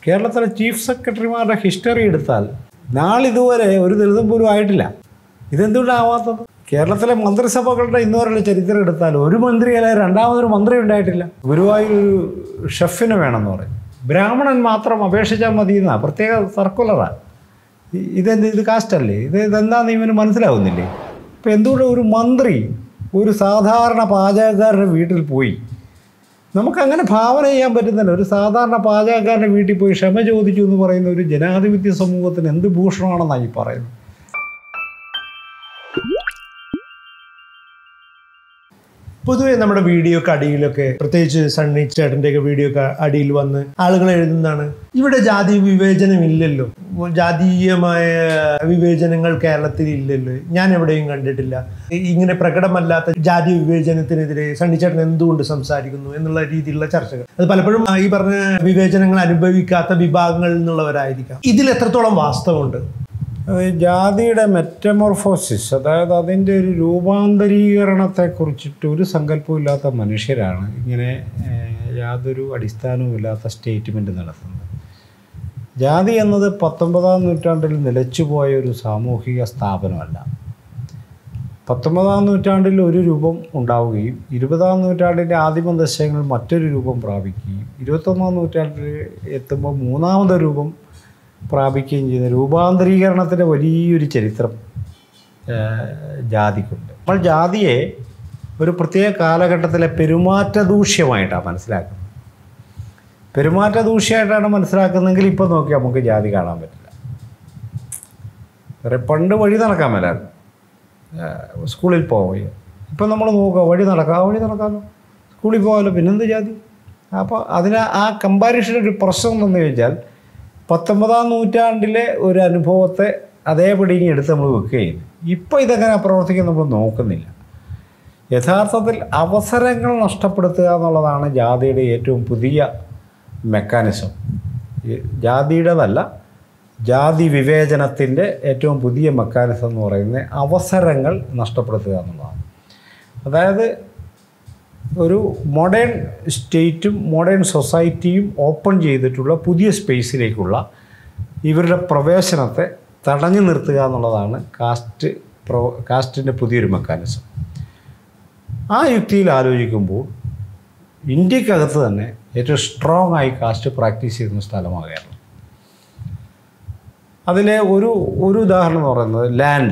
കേരളത്തിലെ ചീഫ് സെക്രട്ടറിമാരുടെ ഹിസ്റ്ററി എടുത്താൽ നാളിതുവരെ ഒരു ദളിതം പോലും ആയിട്ടില്ല. ഇതെന്തുകൊണ്ടാവാത്തത്? കേരളത്തിലെ മന്ത്രിസഭകളുടെ ഇന്നുവരെയുള്ള ചരിത്രം എടുത്താൽ ഒരു മന്ത്രി അല്ല രണ്ടാമതൊരു മന്ത്രി ഉണ്ടായിട്ടില്ല. ഗുരുവായൂർ ഒരു ഷെഫിന് വേണമെന്ന് പറയും. ബ്രാഹ്മണൻ മാത്രം അപേക്ഷിച്ചാൽ മതി എന്നാ പ്രത്യേക സർക്കുലറാണ്. ഇത് കാസ്റ്റല്ലേ? ഇതെന്താണെന്ന് ഇവന് മനസ്സിലാവുന്നില്ലേ? ഇപ്പം എന്തുകൊണ്ട് ഒരു മന്ത്രി ഒരു സാധാരണ പാചകക്കാരൻ്റെ വീട്ടിൽ പോയി, നമുക്കങ്ങനെ ഭാവന ചെയ്യാൻ പറ്റുന്നില്ല. ഒരു സാധാരണ പാചകക്കാരൻ്റെ വീട്ടിൽ പോയി ക്ഷമ ചോദിച്ചു എന്ന് പറയുന്ന ഒരു ജനാധിപത്യ സമൂഹത്തിന് എന്ത് ഭൂഷണമാണെന്നാണ് ഈ പറയുന്നത്. പൊതുവേ നമ്മുടെ വീഡിയോക്ക് അടിയിലൊക്കെ, പ്രത്യേകിച്ച് സണ്ണി ചേട്ടൻ്റെയൊക്കെ വീഡിയോക്ക് അടിയിൽ വന്ന് ആളുകൾ എഴുതുന്നതാണ്, ഇവിടെ ജാതി വിവേചനം ഇല്ലല്ലോ, ജാതീയമായ വിവേചനങ്ങൾ കേരളത്തിൽ ഇല്ലല്ലോ, ഞാൻ എവിടെയും കണ്ടിട്ടില്ല, ഇങ്ങനെ പ്രകടമല്ലാത്ത ജാതി വിവേചനത്തിനെതിരെ സണ്ണി ചേട്ടൻ എന്തുകൊണ്ട് സംസാരിക്കുന്നു എന്നുള്ള രീതിയിലുള്ള ചർച്ചകൾ. അത് പലപ്പോഴും ഈ പറഞ്ഞ വിവേചനങ്ങൾ അനുഭവിക്കാത്ത വിഭാഗങ്ങളിൽ നിന്നുള്ളവരായിരിക്കാം. ഇതിൽ എത്രത്തോളം വാസ്തവമുണ്ട്? ജാതിയുടെ മെറ്റമോർഫോസിസ്, അതായത് അതിൻ്റെ ഒരു രൂപാന്തരീകരണത്തെക്കുറിച്ചിട്ട് ഒരു സങ്കല്പമില്ലാത്ത മനുഷ്യരാണ് ഇങ്ങനെ യാതൊരു അടിസ്ഥാനവുമില്ലാത്ത സ്റ്റേറ്റ്മെൻറ്റ് നടത്തുന്നത്. ജാതി എന്നത് 19-ാം നൂറ്റാണ്ടിൽ നിലച്ചുപോയ ഒരു സാമൂഹിക സ്ഥാപനമല്ല. 19-ാം നൂറ്റാണ്ടിൽ ഒരു രൂപം ഉണ്ടാവുകയും 20-ാം നൂറ്റാണ്ടിൻ്റെ ആദിമ ദശകങ്ങളിൽ മറ്റൊരു രൂപം പ്രാപിക്കുകയും 21-ാം നൂറ്റാണ്ടിൽ എത്തുമ്പോൾ മൂന്നാമതൊരു രൂപം പ്രാപിക്കുകയും ചെയ്യുന്ന രൂപാന്തരീകരണത്തിൻ്റെ വലിയൊരു ചരിത്രം ജാതിക്കുണ്ട്. നമ്മൾ ജാതിയെ ഒരു പ്രത്യേക കാലഘട്ടത്തിലെ പെരുമാറ്റ ദൂഷ്യമായിട്ടാണ് മനസ്സിലാക്കുന്നത്. പെരുമാറ്റ ദൂഷ്യമായിട്ടാണ് മനസ്സിലാക്കുന്നതെങ്കിൽ ഇപ്പോൾ നോക്കിയാൽ നമുക്ക് ജാതി കാണാൻ പറ്റില്ല. വേറെ പണ്ട് വഴി നടക്കാൻ മേലായിരുന്നു, സ്കൂളിൽ പോവുക. ഇപ്പം നമ്മൾ നോക്കുക, വഴി നടക്കാമല്ലോ, സ്കൂളിൽ പോകാമല്ലോ, പിന്നെന്ത് ജാതി? അപ്പോൾ ആ കമ്പാരിഷനൊരു പ്രശ്നം എന്ന് ചോദിച്ചാൽ 19-ാം നൂറ്റാണ്ടിലെ ഒരു അനുഭവത്തെ അതേപടി എടുത്ത് നമ്മൾ വെക്കുകയും ഇപ്പോൾ ഇതെങ്ങനെ പ്രവർത്തിക്കാൻ നമ്മൾ നോക്കുന്നില്ല. യഥാർത്ഥത്തിൽ അവസരങ്ങൾ നഷ്ടപ്പെടുത്തുക എന്നുള്ളതാണ് ജാതിയുടെ ഏറ്റവും പുതിയ മെക്കാനിസം. ജാതിയുടേതല്ല, ജാതി വിവേചനത്തിൻ്റെ ഏറ്റവും പുതിയ മെക്കാനിസം എന്ന് പറയുന്നത് അവസരങ്ങൾ നഷ്ടപ്പെടുത്തുക എന്നുള്ളതാണ്. അതായത് ഒരു മോഡേൺ സ്റ്റേറ്റും മോഡേൺ സൊസൈറ്റിയും ഓപ്പൺ ചെയ്തിട്ടുള്ള പുതിയ സ്പേസിലേക്കുള്ള ഇവരുടെ പ്രവേശനത്തെ തടഞ്ഞു നിർത്തുക എന്നുള്ളതാണ് കാസ്റ്റിൻ്റെ പുതിയൊരു മെക്കാനിസം. ആ യുക്തിയിൽ ആലോചിക്കുമ്പോൾ ഇന്ത്യക്കകത്ത് തന്നെ ഏറ്റവും സ്ട്രോങ് ആയി കാസ്റ്റ് പ്രാക്ടീസ് ചെയ്യുന്ന സ്ഥലമാണ് കേരളം. അതിലെ ഒരു ഉദാഹരണം എന്ന് പറയുന്നത്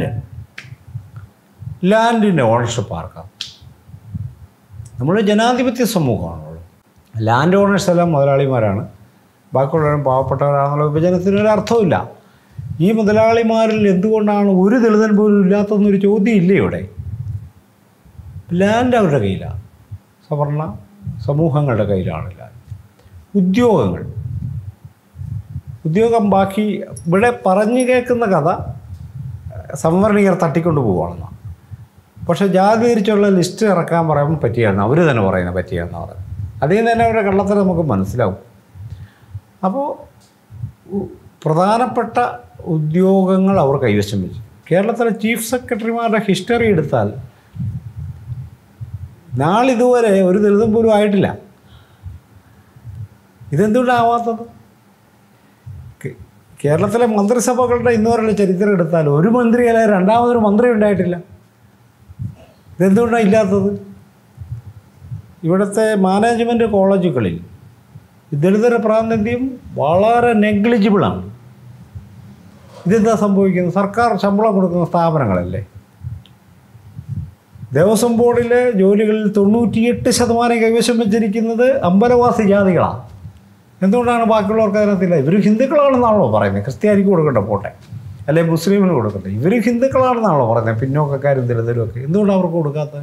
ലാൻഡിൻ്റെ ഓണർഷിപ്പ് ആർക്കാണ്? നമ്മൾ ജനാധിപത്യ സമൂഹമാണുള്ളത്. ലാൻഡ് ഓണേഴ്സ് എല്ലാം മുതലാളിമാരാണ്, ബാക്കിയുള്ളവരും പാവപ്പെട്ടവരാണെന്നുള്ള വിഭജനത്തിനൊരു അർത്ഥമില്ല. ഈ മുതലാളിമാരിൽ എന്തുകൊണ്ടാണ് ഒരു ദളിതൻ പോലും ഇല്ലാത്തതെന്നൊരു ചോദ്യം ഇല്ലേ ഇവിടെ? ലാൻഡ് അവരുടെ കയ്യിലാണ്, സവർണ സമൂഹങ്ങളുടെ കയ്യിലാണ് ലാൻഡ്. ഉദ്യോഗം ബാക്കി ഇവിടെ പറഞ്ഞു കേൾക്കുന്ന കഥ സംവരണീയർ തട്ടിക്കൊണ്ട് പോവുകയാണെന്നാണ്. പക്ഷേ ജാതി തിരിച്ചുള്ള ലിസ്റ്റ് ഇറക്കാൻ പറയുമ്പോൾ പറ്റിയാണ് അവർ തന്നെ പറയുന്നത്, പറ്റിയാണെന്ന് പറയുന്നത്. അതിൽ നിന്ന് തന്നെ അവരുടെ കള്ളത്തരം നമുക്ക് മനസ്സിലാവും. അപ്പോൾ പ്രധാനപ്പെട്ട ഉദ്യോഗങ്ങൾ അവർ കൈവശം വെച്ചു. കേരളത്തിലെ ചീഫ് സെക്രട്ടറിമാരുടെ ഹിസ്റ്ററി എടുത്താൽ നാളിതുവരെ ഒരു ദളിതം പോലും ആയിട്ടില്ല. ഇതെന്തുകൊണ്ടാവാത്തത്? കേരളത്തിലെ മന്ത്രിസഭകളുടെ ഇന്നുവരെയുള്ള ചരിത്രം എടുത്താൽ ഒരു മന്ത്രി അല്ല രണ്ടാമതൊരു മന്ത്രി ഉണ്ടായിട്ടില്ല. ഇതെന്തുകൊണ്ടാണ് ഇല്ലാത്തത്? ഇവിടുത്തെ മാനേജ്മെൻറ്റ് കോളേജുകളിൽ ദളിതര പ്രാതിനിധ്യം വളരെ നെഗ്ലിജിബിളാണ്. ഇതെന്താ സംഭവിക്കുന്നത്? സർക്കാർ ശമ്പളം കൊടുക്കുന്ന സ്ഥാപനങ്ങളല്ലേ. ദേവസ്വം ബോർഡിലെ ജോലികളിൽ 98% കൈവശം വെച്ചിരിക്കുന്നത് അമ്പലവാസി ജാതികളാണ്. എന്തുകൊണ്ടാണ് ബാക്കിയുള്ളവർക്ക് അതിനകത്തില്ല? ഇവർ ഹിന്ദുക്കളാണെന്നാണല്ലോ പറയുന്നത്. ക്രിസ്ത്യാനിക്ക് കൊടുക്കട്ടെ പോട്ടെ, അല്ലെങ്കിൽ മുസ്ലിമിന് കൊടുക്കട്ടെ, ഇവർ ഹിന്ദുക്കളാണെന്നാണല്ലോ പറയുന്നത്. പിന്നോക്കക്കാരും ദളിതരും ഒക്കെ എന്തുകൊണ്ടാണ് അവർക്ക് കൊടുക്കാത്തത്?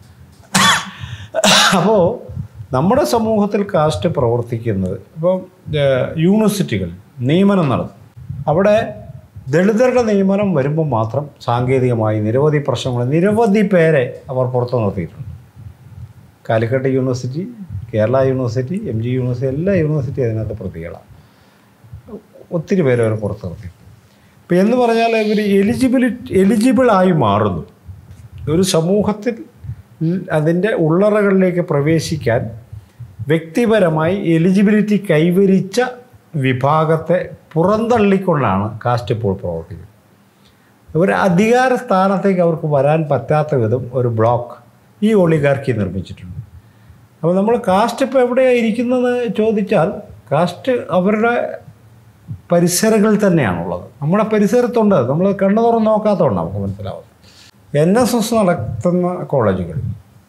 അപ്പോൾ നമ്മുടെ സമൂഹത്തിൽ കാസ്റ്റ് പ്രവർത്തിക്കുന്നത്, ഇപ്പം യൂണിവേഴ്സിറ്റികൾ നിയമനം നടത്തും. അവിടെ ദളിതരുടെ നിയമനം വരുമ്പോൾ മാത്രം സാങ്കേതികമായി നിരവധി പ്രശ്നങ്ങൾ, നിരവധി പേരെ അവർ പുറത്തു നിർത്തിയിട്ടുണ്ട്. Calicut university, Kerala university, MG university, എല്ലാ യൂണിവേഴ്സിറ്റി അതിനകത്ത് പ്രതികളാണ്. ഒത്തിരി പേരെ അവർ പുറത്തു നിർത്തി. ഇപ്പം എന്ന് പറഞ്ഞാൽ ഇവർ എലിജിബിളായി മാറുന്നു. ഒരു സമൂഹത്തിൽ അതിൻ്റെ ഉള്ളറകളിലേക്ക് പ്രവേശിക്കാൻ വ്യക്തിപരമായി എലിജിബിലിറ്റി കൈവരിച്ച വിഭാഗത്തെ പുറന്തള്ളിക്കൊണ്ടാണ് കാസ്റ്റ് ഇപ്പോൾ പ്രവർത്തിക്കുന്നത്. ഒരു അധികാര സ്ഥാനത്തേക്ക് അവർക്ക് വരാൻ പറ്റാത്ത വിധം ഒരു ബ്ലോക്ക് ഈ ഒളിഗാർക്കി നിർമ്മിച്ചിട്ടുണ്ട്. അപ്പോൾ നമ്മൾ കാസ്റ്റ് ഇപ്പോൾ എവിടെയാണ് ഇരിക്കുന്നത് ചോദിച്ചാൽ കാസ്റ്റ് അവരുടെ പരിസരങ്ങളിൽ തന്നെയാണുള്ളത്. നമ്മുടെ പരിസരത്തുണ്ട്, നമ്മൾ കണ്ണു തുറന്ന് നോക്കാത്തതുകൊണ്ട് നമുക്ക് മനസ്സിലാവുന്നത്. NSS നടത്തുന്ന കോളേജുകളിൽ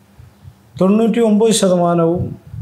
99%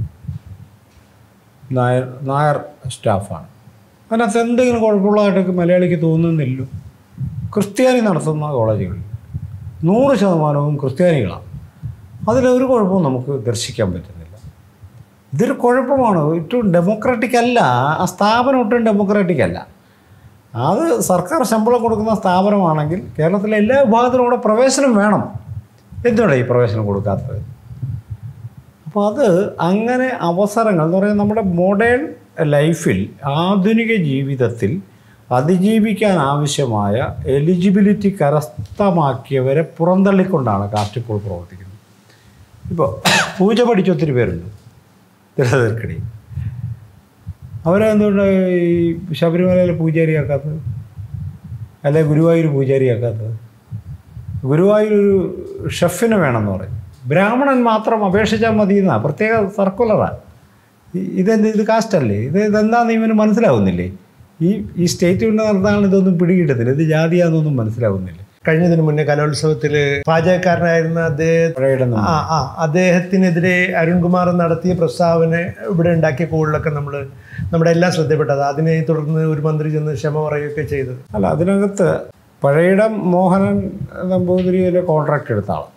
നായർ സ്റ്റാഫാണ്. അതിനകത്ത് എന്തെങ്കിലും കുഴപ്പമുള്ളതായിട്ടൊക്കെ മലയാളിക്ക് തോന്നുന്നില്ല. ക്രിസ്ത്യാനി നടത്തുന്ന കോളേജുകളിൽ 100% ക്രിസ്ത്യാനികളാണ്. അതിലൊരു കുഴപ്പവും നമുക്ക് ദർശിക്കാൻ പറ്റുന്നില്ല. ഇതൊരു കുഴപ്പമാണ്. ഏറ്റവും ഡെമോക്രാറ്റിക് അല്ല, ആ സ്ഥാപനം ഒട്ടും ഡെമോക്രാറ്റിക് അല്ല. അത് സർക്കാർ ശമ്പളം കൊടുക്കുന്ന സ്ഥാപനമാണെങ്കിൽ കേരളത്തിലെ എല്ലാ വിഭാഗത്തിനും കൂടെ പ്രവേശനം വേണം. എന്തുകൊണ്ടാണ് ഈ പ്രവേശനം കൊടുക്കാത്തത്? അപ്പോൾ അത് അങ്ങനെ അവസരങ്ങൾ എന്ന് പറയുന്നത് നമ്മുടെ മോഡേൺ ലൈഫിൽ, ആധുനിക ജീവിതത്തിൽ അതിജീവിക്കാൻ ആവശ്യമായ എലിജിബിലിറ്റി കരസ്ഥമാക്കിയവരെ പുറന്തള്ളിക്കൊണ്ടാണ് കാസ്റ്റ് ഇപ്പോൾ പ്രവർത്തിക്കുന്നത്. ഇപ്പോൾ പൂജ പഠിച്ച ഒത്തിരി പേരുണ്ട് തിരുവനന്തപുരക്കടി. അവരെന്തുകൊണ്ട് ഈ ശബരിമലയിലെ പൂജാരിയാക്കാത്തത്, അല്ലെ ഗുരുവായൂർ പൂജാരിയാക്കാത്തത്? ഗുരുവായൂരൊരു ഷെഫിന് വേണമെന്ന് പറയും. ബ്രാഹ്മണൻ മാത്രം അപേക്ഷിച്ചാൽ മതി എന്നാണ് പ്രത്യേക സർക്കുലറാണ്. ഇത് കാസ്റ്റല്ലേ? ഇതെന്താണെന്ന് ഇവന് മനസ്സിലാവുന്നില്ലേ? ഈ സ്റ്റേറ്റ്മെൻ്റ് നടത്താൻ ഇതൊന്നും പിടികിട്ടത്തില്ല. ഇത് ജാതിയാണെന്നൊന്നും മനസ്സിലാവുന്നില്ല. കഴിഞ്ഞതിന് മുന്നേ കലോത്സവത്തിൽ പാചകക്കാരനായിരുന്ന അദ്ദേഹത്തിനെതിരെ അരുൺകുമാർ നടത്തിയ പ്രസ്താവന ഇവിടെ ഉണ്ടാക്കിയ കൂടുതലൊക്കെ നമ്മുടെ എല്ലാം ശ്രദ്ധപ്പെട്ടത്. അതിനെ തുടർന്ന് ഒരു മന്ത്രി ചെന്ന് ക്ഷമ പറയുകയൊക്കെ ചെയ്തത്. അല്ല, അതിനകത്ത് പഴയിടം മോഹനൻ നമ്പൂതിരിയിലെ കോൺട്രാക്റ്റ് എടുത്ത ആളാണ്.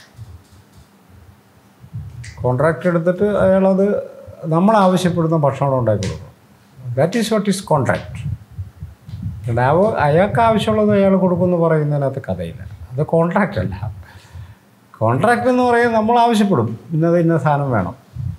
കോൺട്രാക്റ്റ് എടുത്തിട്ട് അയാളത് നമ്മൾ ആവശ്യപ്പെടുന്ന ഭക്ഷണം ഉണ്ടാക്കി കൊടുക്കണം. That is what is contract. അയാൾക്ക് ആവശ്യമുള്ളത് അയാൾ കൊടുക്കുമെന്ന് പറയുന്നതിനകത്ത് കഥയില്ല. അത് കോൺട്രാക്റ്റ് അല്ല. കോൺട്രാക്റ്റ് എന്ന് പറയുന്നത് നമ്മൾ ആവശ്യപ്പെടും, ഇന്ന സാധനം വേണം,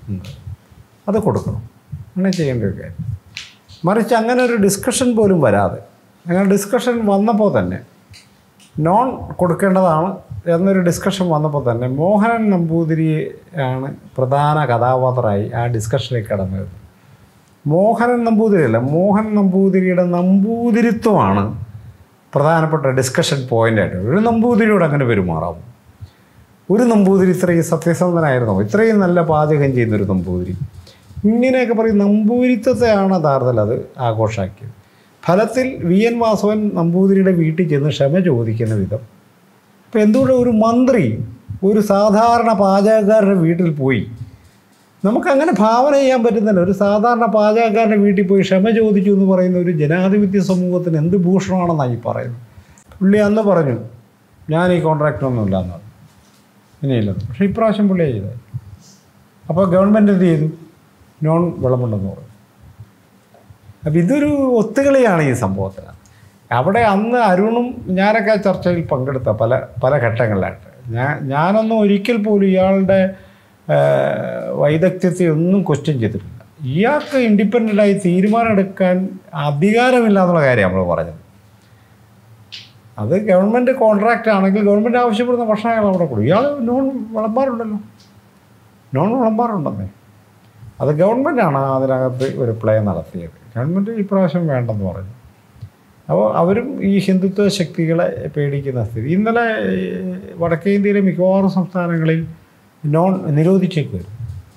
അത് കൊടുക്കണം, അങ്ങനെ ചെയ്യേണ്ട ഒരു കാര്യം. മറിച്ച് അങ്ങനെ ഒരു ഡിസ്കഷൻ പോലും വരാതെ, അങ്ങനെ ഡിസ്കഷൻ വന്നപ്പോൾ തന്നെ നോൺ കൊടുക്കേണ്ടതാണ് എന്നൊരു ഡിസ്കഷൻ വന്നപ്പോൾ തന്നെ മോഹനൻ നമ്പൂതിരിയാണ് പ്രധാന കഥാപാത്രമായി ആ ഡിസ്കഷനിലേക്ക് കടന്നത്. മോഹനൻ നമ്പൂതിരിയല്ല, മോഹൻ നമ്പൂതിരിയുടെ നമ്പൂതിരിത്വമാണ് പ്രധാനപ്പെട്ട ഡിസ്കഷൻ പോയിൻ്റായിട്ട്. ഒരു നമ്പൂതിരിയോട് അങ്ങനെ പെരുമാറാവും? ഒരു നമ്പൂതിരി ഇത്രയും സത്യസന്ധനായിരുന്നോ? ഇത്രയും നല്ല പാചകം ചെയ്യുന്നൊരു നമ്പൂതിരി? ഇങ്ങനെയൊക്കെ പറയും. നമ്പൂതിരിത്വത്തെയാണ് യഥാർത്ഥത്തിൽ അത് ആഘോഷാക്കിയത്. ഫലത്തിൽ VN വാസവൻ നമ്പൂതിരിയുടെ വീട്ടിൽ ചെന്ന് ക്ഷമ ചോദിക്കുന്ന വിധം. ഇപ്പം എന്തുകൊണ്ട് ഒരു മന്ത്രി ഒരു സാധാരണ പാചകക്കാരൻ്റെ വീട്ടിൽ പോയി, നമുക്കങ്ങനെ ഭാവന ചെയ്യാൻ പറ്റുന്നില്ല. ഒരു സാധാരണ പാചകക്കാരൻ്റെ വീട്ടിൽ പോയി ക്ഷമ ചോദിച്ചു എന്ന് പറയുന്ന ഒരു ജനാധിപത്യ സമൂഹത്തിന് എന്ത് ഭൂഷണമാണെന്നാണ് ഈ പറയുന്നത്. പുള്ളി അന്ന് പറഞ്ഞു ഞാൻ ഈ കോൺട്രാക്റ്റൊന്നും ഇല്ല എന്ന് പറഞ്ഞു, ഇനിയില്ലെന്ന്. പക്ഷേ ഇപ്രാവശ്യം പുള്ളിയാണ് ചെയ്തത്. അപ്പോൾ ഗവൺമെൻറ് എന്ത് ചെയ്തു? നോൺ വിളമ്പുണ്ടെന്ന് പറഞ്ഞു. അപ്പം ഇതൊരു ഒത്തുകളിയാണ് ഈ സംഭവത്തിന്. അവിടെ അന്ന് അരുണും ഞാനൊക്കെ ചർച്ചയിൽ പങ്കെടുത്ത പല ഘട്ടങ്ങളിലായിട്ട് ഞാനൊന്നും ഒരിക്കൽ പോലും ഇയാളുടെ വൈദഗ്ധ്യത്തെ ഒന്നും ക്വസ്റ്റ്യൻ ചെയ്തിട്ടില്ല. ഇയാൾക്ക് ഇൻഡിപെൻഡൻ്റായി തീരുമാനമെടുക്കാൻ അധികാരമില്ല എന്നുള്ള കാര്യം നമ്മൾ പറഞ്ഞത്. അത് ഗവൺമെൻറ് കോൺട്രാക്റ്റ് ആണെങ്കിൽ ഗവൺമെൻറ് ആവശ്യപ്പെടുന്ന ഭക്ഷണങ്ങൾ അവിടെ കൊടുക്കും. ഇയാൾ നോൺ വിളമ്പാറുണ്ടല്ലോ, നോൺ വിളമ്പാറുണ്ടെന്നേ. അത് ഗവൺമെൻറ്റാണ് അതിനകത്ത് ഒരു പ്ലേ നടത്തിയത്. ഗവൺമെൻറ് ഇപ്രാവശ്യം വേണ്ടെന്ന് പറഞ്ഞു. അപ്പോൾ അവരും ഈ ഹിന്ദുത്വ ശക്തികളെ പേടിക്കുന്ന സ്ഥിതി. ഇന്നലെ വടക്കേ ഇന്ത്യയിലെ മിക്കവാറും സംസ്ഥാനങ്ങളിൽ നോൺ നിരോധിച്ചേക്കുമായിരുന്നു.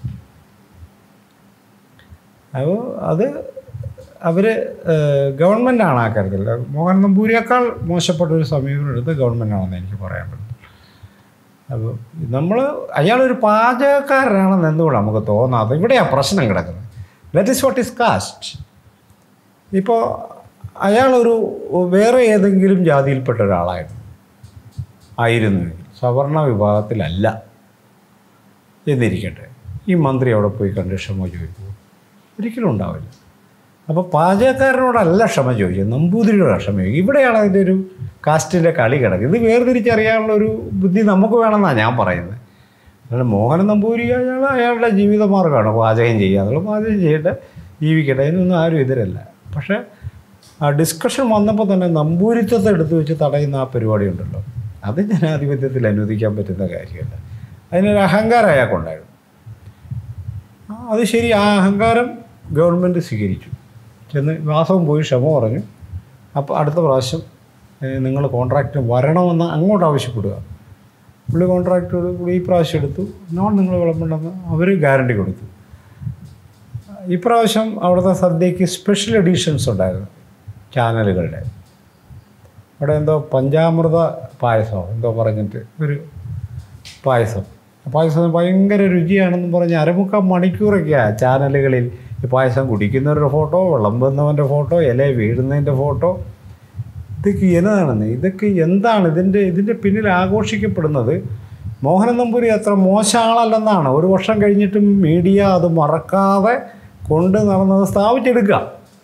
അപ്പോൾ അത് അവർ ഗവൺമെൻറ്റാണ് ആ കാര്യത്തിൽ. മോഹൻ നമ്പൂരിയേക്കാൾ മോശപ്പെട്ടൊരു സമീപനം എടുത്ത് ഗവൺമെൻറ്റാണെന്ന് എനിക്ക് പറയാൻ പറ്റും. അപ്പോൾ അയാളൊരു പാചകക്കാരനാണെന്ന് എന്തുകൊണ്ട് നമുക്ക് തോന്നാതെ? ഇവിടെയാണ് പ്രശ്നം കിടക്കുന്നത്. That is what is caste. ഇപ്പോൾ അയാളൊരു വേറെ ഏതെങ്കിലും ജാതിയിൽപ്പെട്ട ആയിരുന്നുവെങ്കിൽ, സവർണ വിഭാഗത്തിലല്ല എന്നിരിക്കട്ടെ, ഈ മന്ത്രി അവിടെ പോയി കണ്ട് ക്ഷമ ചോദിക്കുമോ? ഒരിക്കലും ഉണ്ടാവില്ല. അപ്പോൾ പാചകക്കാരനോടല്ല ക്ഷമ ചോദിച്ചത്, നമ്പൂതിരിയോടാണ് ക്ഷമ ചോദിക്കും. ഇവിടെയാണ് അതിൻ്റെ ഒരു കാസ്റ്റിൻ്റെ കളി കിടക്കുന്നത്. ഇത് വേർതിരിച്ചറിയാനുള്ളൊരു ബുദ്ധി നമുക്ക് വേണമെന്നാണ് ഞാൻ പറയുന്നത്. അതായത് മോഹൻ നമ്പൂരി അയാളുടെ ജീവിതമാർഗ്ഗമാണ് പാചകം ചെയ്യുക എന്നുള്ളത്. പാചകം ചെയ്യട്ടെ, ജീവിക്കട്ടെ, അതിനൊന്നും ആരും എതിരല്ല. പക്ഷേ ആ ഡിസ്കഷൻ വന്നപ്പോൾ തന്നെ നമ്പൂരിത്വത്തെ എടുത്തു വെച്ച് തടയുന്ന ആ പരിപാടി ഉണ്ടല്ലോ, അത് ജനാധിപത്യത്തിൽ അനുവദിക്കാൻ പറ്റുന്ന കാര്യമല്ല. അതിനൊരു അഹങ്കാരം അയാൾക്കുണ്ടായിരുന്നു. അത് ശരി, ആ അഹങ്കാരം ഗവൺമെൻറ് സ്വീകരിച്ചു. ചെന്ന് വാസവും പോയി ക്ഷമ പറഞ്ഞു. അപ്പോൾ അടുത്ത പ്രാവശ്യം നിങ്ങൾ കോൺട്രാക്റ്റിന് വരണമെന്ന് അങ്ങോട്ട് ആവശ്യപ്പെടുക. പുള്ളി കോൺട്രാക്റ്റോട് ഈ പ്രാവശ്യം എടുത്തു. നോൺ നിങ്ങൾ വിളമ്പുണ്ടെന്ന് അവർ ഗ്യാരണ്ടി കൊടുത്തു. ഇപ്രാവശ്യം അവിടുത്തെ സദ്യക്ക് സ്പെഷ്യൽ എഡിഷൻസ് ഉണ്ടായിരുന്നു ചാനലുകളുടെ. അവിടെ എന്തോ പഞ്ചാമൃത പായസമോ എന്തോ പറഞ്ഞിട്ട് ഒരു പായസം ഭയങ്കര രുചിയാണെന്ന് പറഞ്ഞ് 1/4 മണിക്കൂറൊക്കെയാണ് ചാനലുകളിൽ ഈ പായസം കുടിക്കുന്നവരുടെ ഫോട്ടോ, വിളമ്പുന്നവൻ്റെ ഫോട്ടോ, ഇല വീഴുന്നതിൻ്റെ ഫോട്ടോ. ഇതൊക്കെ എന്നതാണെന്ന്, ഇതൊക്കെ എന്താണ് ഇതിൻ്റെ പിന്നിൽ ആഘോഷിക്കപ്പെടുന്നത്? മോഹനൻ നമ്പൂതിരി അത്ര മോശം ആളല്ലെന്നാണ്. 1 വർഷം കഴിഞ്ഞിട്ടും മീഡിയ അത് മറക്കാതെ കൊണ്ട് നടന്നത് സ്ഥാപിച്ചെടുക്കുക.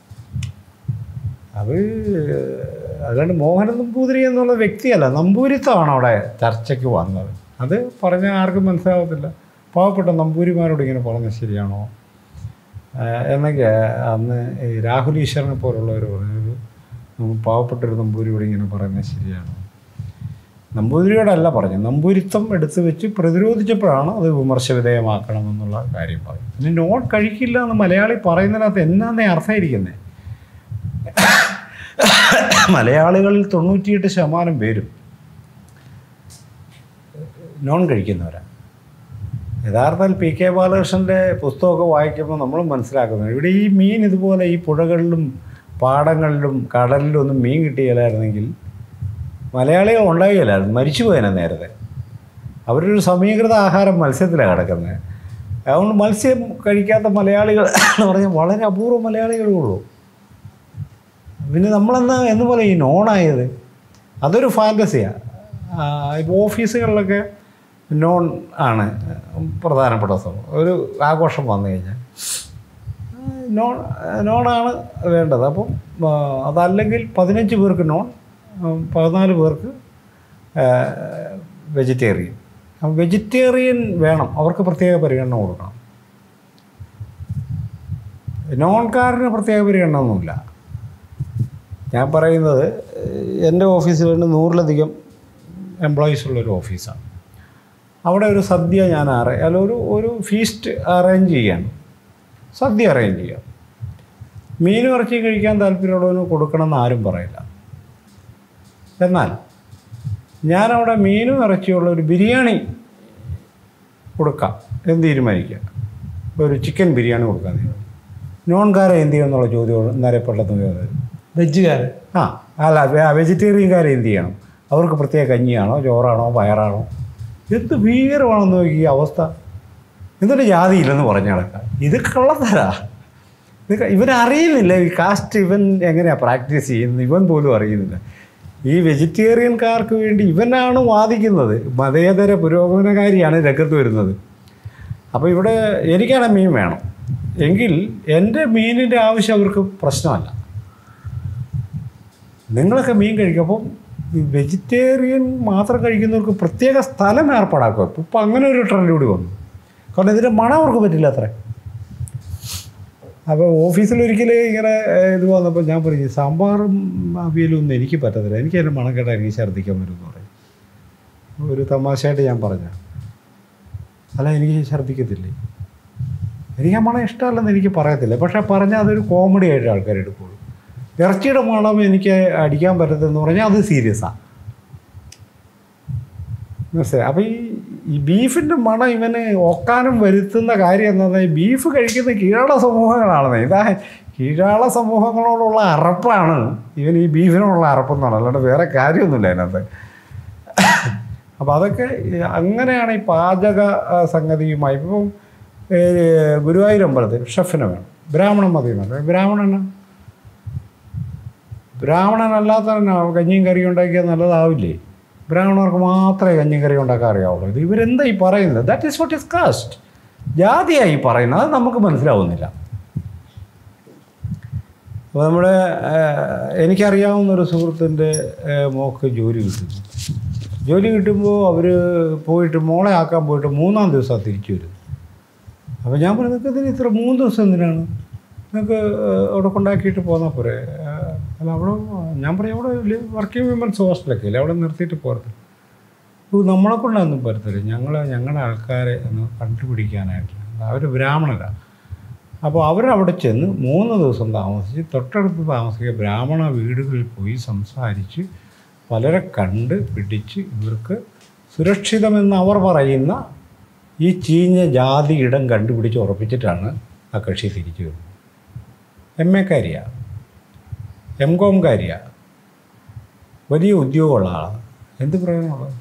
അതുകൊണ്ട് മോഹനൻ നമ്പൂതിരി എന്നുള്ള വ്യക്തിയല്ല, നമ്പൂരിത്തമാണ് അവിടെ ചർച്ചയ്ക്ക് വന്നത്. അത് പറഞ്ഞാൽ ആർക്കും മനസ്സിലാവത്തില്ല. പാവപ്പെട്ട നമ്പൂരിമാരോട് ഇങ്ങനെ പറഞ്ഞത് ശരിയാണോ എന്നൊക്കെ അന്ന് ഈ രാഹുൽ ഈശ്വരനെ പോലുള്ളവർ പറഞ്ഞൊരു പാവപ്പെട്ടൊരു നമ്പൂരിയോട് ഇങ്ങനെ പറയുന്നത് ശരിയാണോ? നമ്പൂതിരിയോടല്ല പറഞ്ഞു, നമ്പൂരിത്തം എടുത്തു വെച്ച് പ്രതിരോധിച്ചപ്പോഴാണ് അത് വിമർശവിധേയമാക്കണമെന്നുള്ള കാര്യം പറയും. പിന്നെ നോൺ കഴിക്കില്ല എന്ന് മലയാളി പറയുന്നതിനകത്ത് എന്നാന്നേ അർത്ഥമായിരിക്കുന്നത്? മലയാളികളിൽ 98% പേരും നോൺ കഴിക്കുന്നവരാണ്. യഥാർത്ഥത്തിൽ PK ബാലകൃഷ്ണൻ്റെ പുസ്തകമൊക്കെ വായിക്കുമ്പോൾ നമ്മൾ മനസ്സിലാക്കുന്നത്, ഇവിടെ ഈ മീൻ ഇതുപോലെ ഈ പുഴകളിലും പാടങ്ങളിലും കടലിലും ഒന്നും മീൻ കിട്ടിയില്ലായിരുന്നെങ്കിൽ മലയാളികൾ ഉണ്ടാകില്ലായിരുന്നു, മരിച്ചു പോയതിനെ നേരത്തെ. അവരൊരു സമീകൃത ആഹാരം മത്സ്യത്തിലാണ് കിടക്കുന്നത്. അതുകൊണ്ട് മത്സ്യം കഴിക്കാത്ത മലയാളികൾ എന്ന് പറഞ്ഞാൽ വളരെ അപൂർവ മലയാളികളേ ഉള്ളൂ. പിന്നെ എന്ന് പോലെ ഈ നോണായത് അതൊരു ഫാൻറ്റസിയാണ്. ഇപ്പോൾ ഓഫീസുകളിലൊക്കെ നോൺ ആണ് പ്രധാനപ്പെട്ട സംഭവം. ഒരു ആഘോഷം വന്നു കഴിഞ്ഞാൽ നോണാണ് വേണ്ടത്. അപ്പം അതല്ലെങ്കിൽ 15 പേർക്ക് നോൺ, 14 പേർക്ക് വെജിറ്റേറിയൻ. അപ്പം വെജിറ്റേറിയൻ വേണം, അവർക്ക് പ്രത്യേക പരിഗണന കൊടുക്കണം. നോൺകാരന് പ്രത്യേക പരിഗണന ഒന്നുമില്ല. ഞാൻ പറയുന്നത് എൻ്റെ ഓഫീസിൽ 100-ലധികം എംപ്ലോയീസ് ഉള്ളൊരു ഓഫീസാണ്. അവിടെ ഒരു സദ്യ ഞാൻ ഒരു ഫീസ്റ്റ് അറേഞ്ച് ചെയ്യാണ്, സദ്യ അറേഞ്ച് ചെയ്യാം. മീനും ഇറച്ചി കഴിക്കാൻ താല്പര്യമുള്ളവന് കൊടുക്കണമെന്ന് ആരും പറയില്ല. എന്നാൽ ഞാനവിടെ മീനും ഇറച്ചിയുള്ള ഒരു ബിരിയാണി കൊടുക്കാം എന്ന് തീരുമാനിക്കുക, ഒരു ചിക്കൻ ബിരിയാണി കൊടുക്കാൻ തീരുമാനിക്കും. നോൺകാരെ എന്ത് ചെയ്യുമെന്നുള്ള ചോദ്യം നിരപ്പെട്ടെന്ന് വെജുകാരൻ വെജിറ്റേറിയൻകാരെ എന്ത് ചെയ്യണം? അവർക്ക് പ്രത്യേക കഞ്ഞിയാണോ ചോറാണോ പയറാണോ? എന്ത് ഭീകരമാണെന്ന് നോക്കി ഈ അവസ്ഥ. എന്നിട്ട് ജാതിയില്ലെന്ന് പറഞ്ഞു നടക്കാം. ഇത് കള്ളത്തരാ. ഇവനറിയുന്നില്ല ഈ കാസ്റ്റ് ഇവൻ എങ്ങനെയാണ് പ്രാക്ടീസ് ചെയ്യുന്നത്, ഇവൻ പോലും അറിയുന്നില്ല. ഈ വെജിറ്റേറിയൻകാർക്ക് വേണ്ടി ഇവനാണ് വാദിക്കുന്നത്. മതേതര പുരോഗമനകാരിയാണ് രംഗത്ത് വരുന്നത്. അപ്പോൾ ഇവിടെ എനിക്കാണ് മീൻ വേണം എങ്കിൽ എൻ്റെ മീനിൻ്റെ ആവശ്യം അവർക്ക് പ്രശ്നമല്ല. നിങ്ങളൊക്കെ മീൻ കഴിക്കും. അപ്പം ഈ വെജിറ്റേറിയൻ മാത്രം കഴിക്കുന്നവർക്ക് പ്രത്യേക സ്ഥലം ഏർപ്പാടാക്കുക. ഇപ്പം അങ്ങനെ ഒരു ട്രെൻഡ് കൂടി വന്നു. കാരണം ഇതിൻ്റെ മണം അവർക്ക് പറ്റില്ല അത്രേ. അപ്പോൾ ഓഫീസിലൊരിക്കൽ ഇങ്ങനെ ഇത് വന്നപ്പോൾ ഞാൻ പറഞ്ഞു, സാമ്പാറും അവിയലും ഒന്നും എനിക്ക് പറ്റത്തില്ല, എനിക്ക് അതിൻ്റെ മണം കേട്ടാൽ എനിക്ക് ഛർദ്ദിക്കാൻ വരുമെന്ന് പറയും. ഒരു തമാശയായിട്ട് ഞാൻ പറഞ്ഞ, അല്ല എനിക്ക് ഛർദ്ദിക്കത്തില്ലേ, എനിക്ക് ആ മണം ഇഷ്ടമല്ലെന്ന് എനിക്ക് പറയത്തില്ല. പക്ഷേ പറഞ്ഞാൽ അതൊരു കോമഡി ആയിട്ട് ആൾക്കാർ എടുക്കുള്ളൂ. ഇറച്ചിയുടെ മണം എനിക്ക് അടിക്കാൻ പറ്റത്തെന്ന് പറഞ്ഞാൽ അത് സീരിയസാണ്. മനസ്സിലായി? അപ്പോൾ ഈ ബീഫിൻ്റെ മണം ഇവന് ഒക്കാനും വരുത്തുന്ന കാര്യം എന്താ പറഞ്ഞാൽ, ബീഫ് കഴിക്കുന്ന കീഴാള സമൂഹങ്ങളാണെന്ന്. ഇതാ കീഴാള സമൂഹങ്ങളോടുള്ള അറപ്പാണ് ഇവൻ ഈ ബീഫിനോടുള്ള അറപ്പെന്നാണ്, അല്ലാണ്ട് വേറെ കാര്യമൊന്നുമില്ല അതിനകത്ത്. അപ്പോൾ അതൊക്കെ അങ്ങനെയാണ് ഈ പാചക സംഗതിയുമായി. ഇപ്പം ഗുരുവായൂർ അമ്പലത്തിൽ ഷെഫിനെ വേണം, ബ്രാഹ്മണൻ മതി എന്നല്ല. ബ്രാഹ്മണനല്ലാത്തവന് കഞ്ഞിയും കറിയും ഉണ്ടാക്കിയാൽ നല്ലതാവില്ലേ? ബ്രാഹ്മണർക്ക് മാത്രമേ കഞ്ഞിയും കറിയും ഉണ്ടാക്കാൻ അറിയാവുള്ളൂ. ഇത് ഇവരെന്താ ഈ പറയുന്നത്? That is what is caste. ജാതിയായി പറയുന്നത് അത് നമുക്ക് മനസ്സിലാവുന്നില്ല. അപ്പോൾ നമ്മുടെ എനിക്കറിയാവുന്നൊരു സുഹൃത്തിൻ്റെ മോൾക്ക് ജോലി കിട്ടുന്നു. ജോലി കിട്ടുമ്പോൾ അവർ പോയിട്ട് മോളെ ആക്കാൻ പോയിട്ട് 3-ാം ദിവസം തിരിച്ചു വരും. അപ്പോൾ ഞാൻ പറഞ്ഞു, നിങ്ങൾക്ക് ഇതിന് ഇത്ര 3 ദിവസം എന്തിനാണ്? നിങ്ങൾക്ക് അവിടെ കൊണ്ടാക്കിയിട്ട് പോന്നാൽ പോരെ? അല്ല അവിടെ ഞാൻ പറയും, അവിടെ വർക്കിംഗ് വിമൻസ് ഹോസ്റ്റലൊക്കെ ഇല്ലേ, അവിടെ നിർത്തിയിട്ട് പോരത്തില്ല. നമ്മളെ കൊണ്ടൊന്നും പറ്റത്തില്ല, ഞങ്ങളുടെ ആൾക്കാരെ ഒന്ന് കണ്ടുപിടിക്കാനായിട്ടില്ല. അവർ ബ്രാഹ്മണരാണ്. അപ്പോൾ അവരവിടെ ചെന്ന് 3 ദിവസം താമസിച്ച് തൊട്ടടുത്ത് താമസിക്കുക ബ്രാഹ്മണ വീടുകളിൽ പോയി സംസാരിച്ച് പലരെ കണ്ട് പിടിച്ച് ഇവർക്ക് സുരക്ഷിതമെന്ന് അവർ പറയുന്ന ഈ ചീഞ്ഞ ജാതി ഇടം കണ്ടുപിടിച്ച് ഉറപ്പിച്ചിട്ടാണ് ആ കക്ഷി തിരിച്ചു വരുന്നത്. MA-കാരിയാണ്, MCOM-കാരിയാണ്, വലിയ ഉദ്യോഗമുള്ള ആളാണ്. എന്ത് പ്രയോജനമുള്ളത്?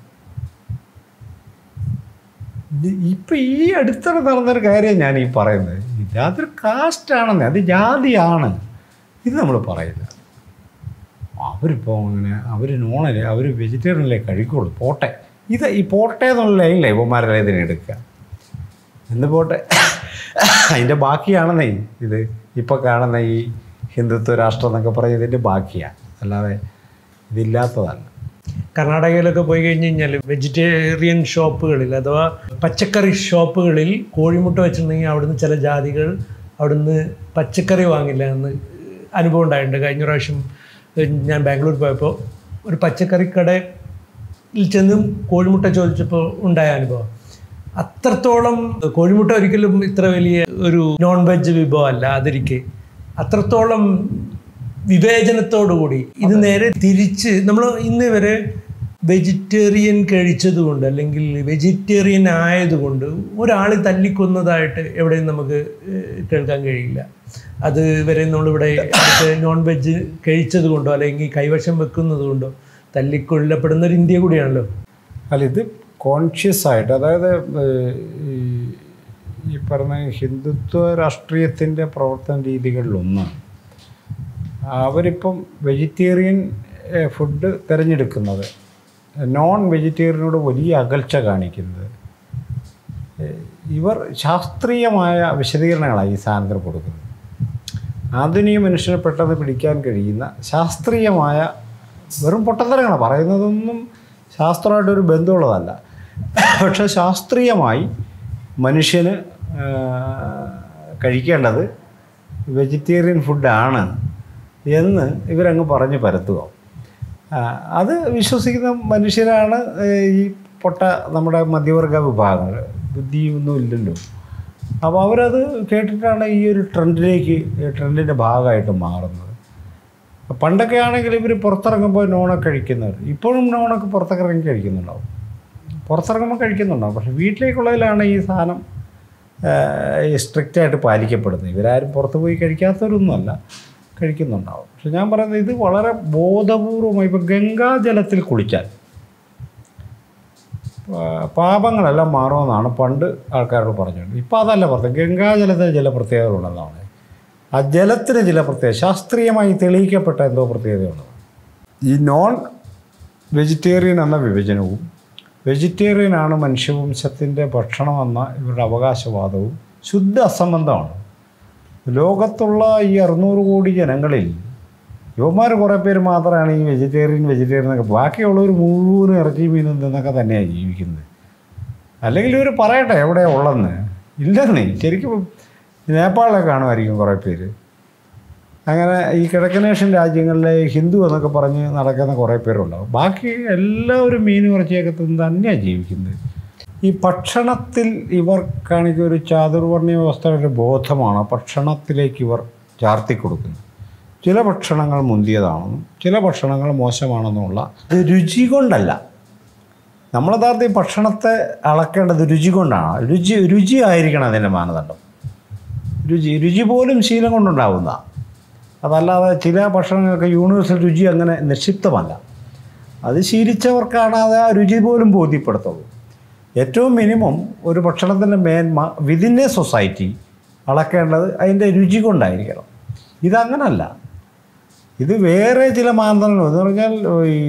ഇപ്പം ഈ അടുത്തിടെ നടന്നൊരു കാര്യം ഞാൻ ഈ പറയുന്നത്. അതൊരു കാസ്റ്റാണെന്ന്, അത് ജാതിയാണ്, ഇത് നമ്മൾ പറയില്ല. അവരിപ്പോൾ അങ്ങനെ അവർ നോണല്ലേ, അവർ വെജിറ്റേറിയനല്ലേ കഴിക്കുള്ളൂ, പോട്ടെ. ഇത് ഈ പോട്ടെ എന്നുള്ള ലൈനില്ലേ ഇവന്മാരെല്ലാം ഇതിനെടുക്കുക. എന്ത് പോട്ടെ, അതിൻ്റെ ബാക്കിയാണെന്നേ ഇത് ഇപ്പോൾ കാണുന്ന ഈ ഹിന്ദുത്വ രാഷ്ട്രം എന്നൊക്കെ പറയുന്നത് ഇതിൻ്റെ ബാക്കിയാണ്, അല്ലാതെ ഇതില്ലാത്തതല്ല. കർണാടകയിലൊക്കെ പോയി കഴിഞ്ഞ് കഴിഞ്ഞാൽ വെജിറ്റേറിയൻ ഷോപ്പുകളിൽ അഥവാ പച്ചക്കറി ഷോപ്പുകളിൽ കോഴിമുട്ട വെച്ചിട്ടുണ്ടെങ്കിൽ അവിടുന്ന് ചില ജാതികൾ അവിടുന്ന് പച്ചക്കറി വാങ്ങില്ല എന്ന് അനുഭവം ഉണ്ടായിട്ടുണ്ട്. കഴിഞ്ഞ പ്രാവശ്യം ഞാൻ ബാംഗ്ലൂർ പോയപ്പോൾ ഒരു പച്ചക്കറി കടയിൽ ചെന്നും കോഴിമുട്ട ചോദിച്ചപ്പോൾ ഉണ്ടായ അനുഭവം. അത്രത്തോളം കോഴിമുട്ട ഒരിക്കലും ഇത്ര വലിയ ഒരു നോൺ വെജ് വിഭവമല്ല, അതിരിക്കെ അത്രത്തോളം വിവേചനത്തോടുകൂടി ഇത് നേരെ തിരിച്ച് നമ്മൾ ഇന്ന് വരെ വെജിറ്റേറിയൻ കഴിച്ചതുകൊണ്ട് അല്ലെങ്കിൽ വെജിറ്റേറിയൻ ആയതുകൊണ്ട് ഒരാൾ തല്ലിക്കൊന്നതായിട്ട് എവിടെയും നമുക്ക് കേൾക്കാൻ കഴിയില്ല. അത് വരെ നമ്മളിവിടെ നോൺ വെജ് കഴിച്ചത് കൊണ്ടോ അല്ലെങ്കിൽ കൈവശം വെക്കുന്നത് കൊണ്ടോ തല്ലിക്കൊല്ലപ്പെടുന്ന ഒരു ഇന്ത്യ കൂടിയാണല്ലോ. അല്ല, ഇത് കോൺഷ്യസ് ആയിട്ട്, അതായത് ഈ പറഞ്ഞ ഹിന്ദുത്വ രാഷ്ട്രീയത്തിൻ്റെ പ്രവർത്തന രീതികളിലൊന്നാണ് അവരിപ്പം വെജിറ്റേറിയൻ ഫുഡ് തിരഞ്ഞെടുക്കുന്നത്, നോൺ വെജിറ്റേറിയനോട് വലിയ അകൽച്ച കാണിക്കുന്നത്. ഇവർ ശാസ്ത്രീയമായ വിശദീകരണങ്ങളാണ് ഈ സാധനത്തിന് കൊടുക്കുന്നത്. ആധുനിക മനുഷ്യനെ പെട്ടെന്ന് പിടിക്കാൻ കഴിയുന്ന ശാസ്ത്രീയമായ വെറും പൊട്ടത്തരങ്ങളാണ് പറയുന്നതൊന്നും ശാസ്ത്രമായിട്ടൊരു ബന്ധമുള്ളതല്ല. പക്ഷെ ശാസ്ത്രീയമായി മനുഷ്യന് കഴിക്കേണ്ടത് വെജിറ്റേറിയൻ ഫുഡാണ് എന്ന് ഇവരങ്ങ് പറഞ്ഞ് പരത്തുക. അത് വിശ്വസിക്കുന്ന മനുഷ്യരാണ് ഈ പൊട്ട നമ്മുടെ മധ്യവർഗ വിഭാഗങ്ങൾ, ബുദ്ധിയൊന്നും ഇല്ലല്ലോ. അപ്പോൾ അവരത് കേട്ടിട്ടാണ് ഈ ഒരു ട്രെൻഡിൻ്റെ ഭാഗമായിട്ട് മാറുന്നത്. പണ്ടൊക്കെ ആണെങ്കിൽ ഇവർ പുറത്തിറങ്ങുമ്പോൾ നോണൊക്കെ കഴിക്കുന്നവർ, ഇപ്പോഴും നോണൊക്കെ പുറത്തിറങ്ങി കഴിക്കുന്നുണ്ടാവും, പുറത്തിറങ്ങുമ്പോൾ കഴിക്കുന്നുണ്ടാവും. പക്ഷേ വീട്ടിലേക്കുള്ളതിലാണ് ഈ സാധനം സ്ട്രിക്റ്റായിട്ട് പാലിക്കപ്പെടുന്നത്. ഇവരാരും പുറത്ത് പോയി കഴിക്കാത്തവരൊന്നുമല്ല, കഴിക്കുന്നുണ്ടാവും. പക്ഷെ ഞാൻ പറയുന്നത് ഇത് വളരെ ബോധപൂർവമായി. ഇപ്പോൾ ഗംഗാജലത്തിൽ കുളിച്ചാൽ പാപങ്ങളെല്ലാം മാറുമെന്നാണ് പണ്ട് ആൾക്കാരോട് പറഞ്ഞത്. ഇപ്പോൾ അതല്ല പറഞ്ഞത്, ഗംഗാജലത്തിന് ചില പ്രത്യേകതകളുണ്ടെന്നാണ്. ആ ജലത്തിന് ചില ശാസ്ത്രീയമായി തെളിയിക്കപ്പെട്ട എന്തോ പ്രത്യേകതയുള്ളത്. ഈ നോൺ വെജിറ്റേറിയൻ എന്ന വിഭജനവും വെജിറ്റേറിയനാണ് മനുഷ്യവംശത്തിൻ്റെ ഭക്ഷണമെന്ന ഇവരുടെ അവകാശവാദവും ശുദ്ധ അസംബന്ധമാണ്. ലോകത്തുള്ള ഈ 600 കോടി ജനങ്ങളിൽ യുവമാർ കുറേ പേര് മാത്രമാണ് ഈ വെജിറ്റേറിയൻ എന്നൊക്കെ, ബാക്കിയുള്ളവർ മുഴുവനും ഇറച്ചി മീനും എന്നൊക്കെ തന്നെയാണ് ജീവിക്കുന്നത്. അല്ലെങ്കിൽ ഇവർ പറയട്ടെ എവിടെയാണ് ഉള്ളതെന്ന്. ഇല്ലെന്നേ, ശരിക്കും നേപ്പാളിലൊക്കെ കാണുമായിരിക്കും കുറേ പേര്. അങ്ങനെ ഈ കിഴക്കനേഷ്യൻ രാജ്യങ്ങളിലെ ഹിന്ദു എന്നൊക്കെ പറഞ്ഞ് നടക്കുന്ന കുറേ പേരുണ്ടാവും. ബാക്കി എല്ലാവരും മീനും ഇറച്ചിയൊക്കെ തന്നെയാണ് ജീവിക്കുന്നത്. ഈ ഭക്ഷണത്തിൽ ഇവർ കാണിക്കുന്ന ഒരു ചാതുർവർണ്ണ വ്യവസ്ഥയുടെ ബോധമാണ് ഭക്ഷണത്തിലേക്ക് ഇവർ ചാർത്തി കൊടുക്കുന്നത്. ചില ഭക്ഷണങ്ങൾ മുന്തിയതാണെന്നും ചില ഭക്ഷണങ്ങൾ മോശമാണെന്നുമുള്ള ഇത് രുചി കൊണ്ടല്ല. നമ്മൾ യഥാർത്ഥ ഭക്ഷണത്തെ അളക്കേണ്ടത് രുചി കൊണ്ടാണ്. രുചി ആയിരിക്കണം അതിൻ്റെ മാനദണ്ഡം. രുചി പോലും ശീലം കൊണ്ടുണ്ടാവുന്ന, അതല്ലാതെ ചില ഭക്ഷണങ്ങൾക്ക് യൂണിവേഴ്സൽ രുചി അങ്ങനെ നിക്ഷിപ്തമല്ല. അത് ശീലിച്ചവർക്കാണ് അത് ആ രുചി പോലും ബോധ്യപ്പെടുത്തുള്ളൂ. ഏറ്റവും മിനിമം ഒരു ഭക്ഷണത്തിൻ്റെ മേന്മ വിതിൻ എ സൊസൈറ്റി അളക്കേണ്ടത് അതിൻ്റെ രുചി കൊണ്ടായിരിക്കണം. ഇതങ്ങനല്ല. ഇത് വേറെ ചില മാനദണ്ഡങ്ങൾ എന്ന് പറഞ്ഞാൽ ഈ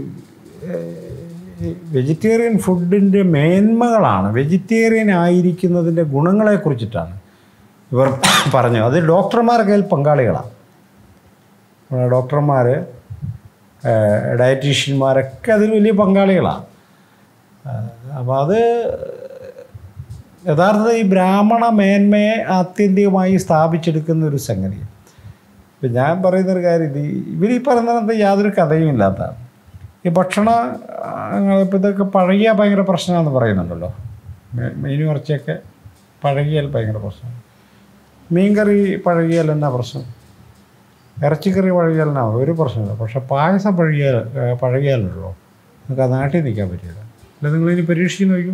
വെജിറ്റേറിയൻ ഫുഡിൻ്റെ മേന്മകളാണ്, വെജിറ്റേറിയൻ ആയിരിക്കുന്നതിൻ്റെ ഗുണങ്ങളെക്കുറിച്ചിട്ടാണ് ഇവർ പറഞ്ഞു. അത് ഡോക്ടർമാരൊക്കെ അതിൽ പങ്കാളികളാണ്. ഡോക്ടർമാർ, ഡയറ്റീഷ്യന്മാരൊക്കെ അതിൽ വലിയ പങ്കാളികളാണ്. അപ്പോൾ അത് യഥാർത്ഥത്തിൽ ഈ ബ്രാഹ്മണ മേന്മയെ ആത്യന്തികമായി സ്ഥാപിച്ചെടുക്കുന്ന ഒരു സംഗതി. ഇപ്പം ഞാൻ പറയുന്നൊരു കാര്യം, ഇവർ ഈ പറയുന്നത് യാതൊരു കഥയും ഇല്ലാത്തതാണ്. ഈ ഭക്ഷണങ്ങൾ ഇതൊക്കെ പഴകിയാൽ ഭയങ്കര പ്രശ്നമാണെന്ന് പറയുന്നുണ്ടല്ലോ. മീനും ഇറച്ചിയൊക്കെ പഴകിയാൽ ഭയങ്കര പ്രശ്നമാണ്. മീൻകറി പഴകിയാൽ എന്നാ പ്രശ്നം? ഇറച്ചിക്കറി പഴകിയാൽ എന്നാ ഒരു പ്രശ്നമില്ല. പക്ഷെ പായസം പഴകിയാലുണ്ടല്ലോ നിങ്ങൾക്ക് ആ നാട്ടിൽ നിൽക്കാൻ പറ്റില്ല. അല്ല, നിങ്ങളിനി പരീക്ഷിച്ച് നോക്കൂ.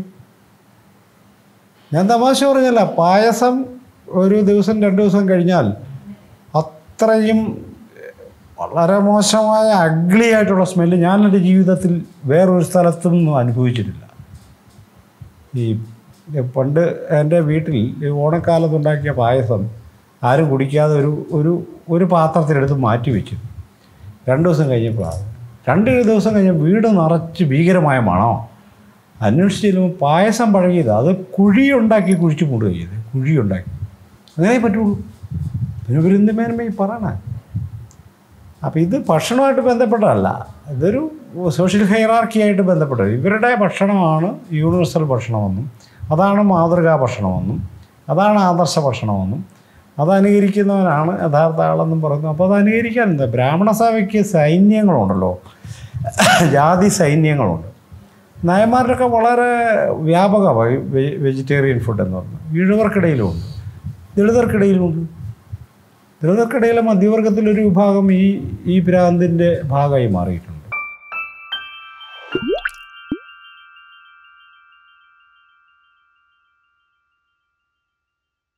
ഞാൻ തമാശ പറഞ്ഞല്ല, പായസം ഒരു ദിവസം 2 ദിവസം കഴിഞ്ഞാൽ അത്രയും വളരെ മോശമായ അഗ്ലി ആയിട്ടുള്ള സ്മെല്ല് ഞാൻ എൻ്റെ ജീവിതത്തിൽ വേറൊരു സ്ഥലത്തുനിന്നും അനുഭവിച്ചിട്ടില്ല. ഈ പണ്ട് എൻ്റെ വീട്ടിൽ ഓണക്കാലത്തുണ്ടാക്കിയ പായസം ആരും കുടിക്കാതെ ഒരു പാത്രത്തിലെടുത്ത് മാറ്റി വെച്ചു. 2 ദിവസം കഴിഞ്ഞപ്പോഴാണ് 2 ദിവസം കഴിഞ്ഞ് വീട് നിറച്ച് ഭീകരമായ മണം. അന്വേഷിച്ച് ചെല്ലുമ്പോൾ പായസം പഴകിയത്. അത് കുഴിച്ച് മൂടുക ചെയ്ത്, കുഴിയുണ്ടാക്കി. അങ്ങനെ പറ്റുള്ളൂ. പിന്നെ ഇവരെന്ത് മേന്മ പറയണ? അപ്പോൾ ഇത് ഭക്ഷണമായിട്ട് ബന്ധപ്പെട്ടതല്ല, ഇതൊരു സോഷ്യൽ ഹൈറാർക്കിയായിട്ട് ബന്ധപ്പെട്ടത്. ഇവരുടെ ഭക്ഷണമാണ് യൂണിവേഴ്സൽ ഭക്ഷണമെന്നും അതാണ് മാതൃകാ ഭക്ഷണമെന്നും അതാണ് ആദർശ ഭക്ഷണമെന്നും അത് അനുകരിക്കുന്നവനാണ് യഥാർത്ഥ ആളെന്നും പറയുന്നു. അപ്പോൾ അത് അനുകരിക്കാൻ എന്താ? ബ്രാഹ്മണ സഭയ്ക്ക് സൈന്യങ്ങളുണ്ടല്ലോ, ജാതി സൈന്യങ്ങളുണ്ട്. നായന്മാരുടെയൊക്കെ വളരെ വ്യാപകമായി വെജിറ്റേറിയൻ ഫുഡ് എന്ന് പറഞ്ഞു. ഈഴവർക്കിടയിലുമുണ്ട്, ദളിതർക്കിടയിലുമുണ്ട്. ദളിതർക്കിടയിലെ മധ്യവർഗത്തിലൊരു വിഭാഗം ഈ ഭ്രാന്തിൻ്റെ ഭാഗമായി മാറിയിട്ടുണ്ട്.